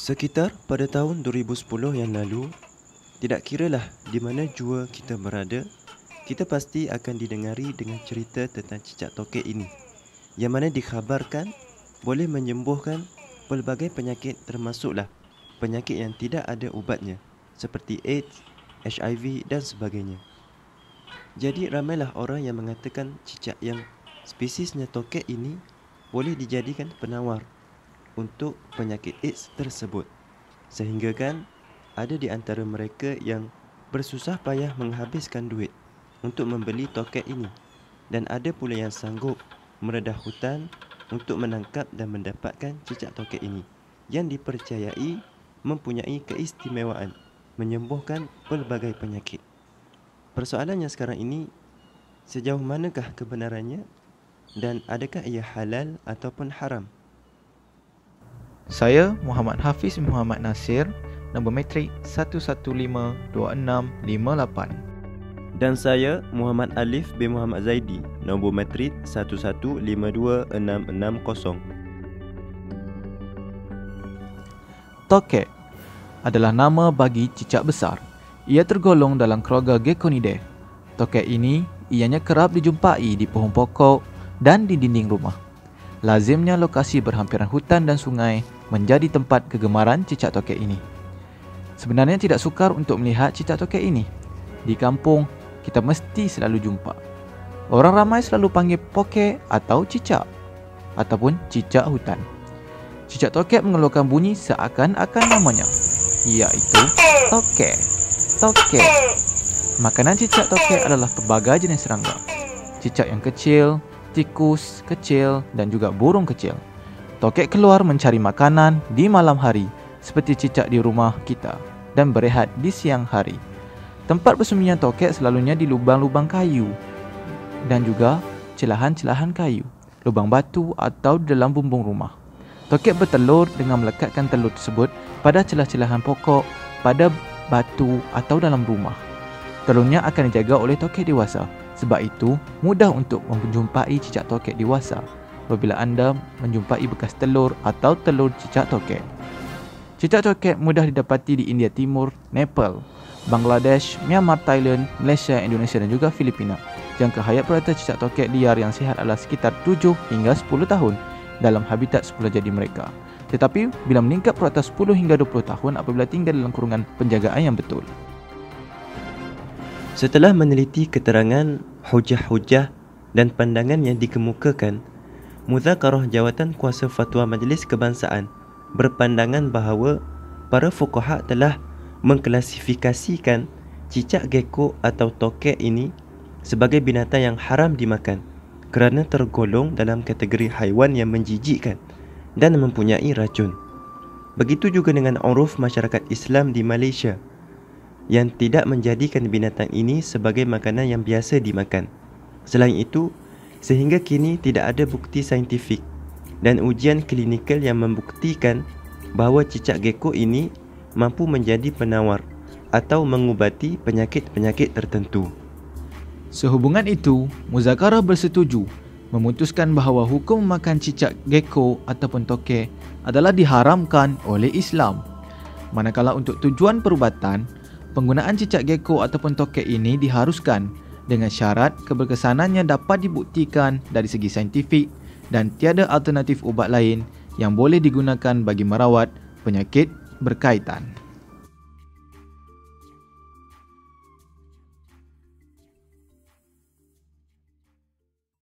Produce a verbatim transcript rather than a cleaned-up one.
Sekitar pada tahun dua ribu sepuluh yang lalu, tidak kiralah di mana jua kita berada, kita pasti akan didengari dengan cerita tentang cicak tokek ini, yang mana dikhabarkan boleh menyembuhkan pelbagai penyakit, termasuklah penyakit yang tidak ada ubatnya seperti AIDS, H I V dan sebagainya. Jadi ramailah orang yang mengatakan cicak yang spesiesnya tokek ini boleh dijadikan penawar untuk penyakit AIDS tersebut. Sehingga kan ada di antara mereka yang bersusah payah menghabiskan duit untuk membeli tokek ini, dan ada pula yang sanggup meredah hutan untuk menangkap dan mendapatkan cicak tokek ini yang dipercayai mempunyai keistimewaan menyembuhkan pelbagai penyakit. Persoalannya sekarang ini, sejauh manakah kebenarannya dan adakah ia halal ataupun haram? Saya Muhammad Hafiz Muhammad Nasir, nombor matrik satu satu lima dua enam lima lapan. Dan saya Muhammad Alif bin Muhammad Zaidi, nombor matrik satu satu lima dua enam enam kosong. Tokek adalah nama bagi cicak besar. Ia tergolong dalam keluarga Geckonidae. Tokek ini ianya kerap dijumpai di pohon pokok dan di dinding rumah. Lazimnya lokasi berhampiran hutan dan sungai menjadi tempat kegemaran cicak tokek ini. Sebenarnya tidak sukar untuk melihat cicak tokek ini. Di kampung, kita mesti selalu jumpa. Orang ramai selalu panggil pokek atau cicak, ataupun cicak hutan. Cicak tokek mengeluarkan bunyi seakan-akan namanya, iaitu tokek. Tokek. Makanan cicak tokek adalah pelbagai jenis serangga. Cicak yang kecil, tikus kecil dan juga burung kecil. Tokek keluar mencari makanan di malam hari seperti cicak di rumah kita dan berehat di siang hari. Tempat bersembunyian tokek selalunya di lubang-lubang kayu dan juga celahan-celahan kayu, lubang batu atau di dalam bumbung rumah. Tokek bertelur dengan melekatkan telur tersebut pada celah-celahan pokok, pada batu atau dalam rumah. Telurnya akan dijaga oleh tokek dewasa. Sebab itu, mudah untuk menjumpai cicak tokek dewasa apabila anda menjumpai bekas telur atau telur cicak tokek. Cicak tokek mudah didapati di India Timur, Nepal, Bangladesh, Myanmar, Thailand, Malaysia, Indonesia dan juga Filipina. Jangka hayat purata cicak tokek liar yang sihat adalah sekitar tujuh hingga sepuluh tahun dalam habitat semula jadi mereka. Tetapi bila meningkat purata sepuluh hingga dua puluh tahun apabila tinggal dalam kurungan penjagaan yang betul. Setelah meneliti keterangan, hujah-hujah dan pandangan yang dikemukakan, Mudzakarah Jawatan Kuasa Fatwa Majlis Kebangsaan berpandangan bahawa para fuqaha telah mengklasifikasikan cicak gecko atau tokek ini sebagai binatang yang haram dimakan kerana tergolong dalam kategori haiwan yang menjijikkan dan mempunyai racun. Begitu juga dengan uruf masyarakat Islam di Malaysia yang tidak menjadikan binatang ini sebagai makanan yang biasa dimakan. Selain itu, sehingga kini tidak ada bukti saintifik dan ujian klinikal yang membuktikan bahawa cicak gecko ini mampu menjadi penawar atau mengubati penyakit-penyakit tertentu. Sehubungan itu, Mudzakarah bersetuju memutuskan bahawa hukum memakan cicak gecko ataupun tokek adalah diharamkan oleh Islam. Manakala untuk tujuan perubatan, penggunaan cicak gecko ataupun tokek ini diharuskan dengan syarat keberkesanannya dapat dibuktikan dari segi saintifik dan tiada alternatif ubat lain yang boleh digunakan bagi merawat penyakit berkaitan.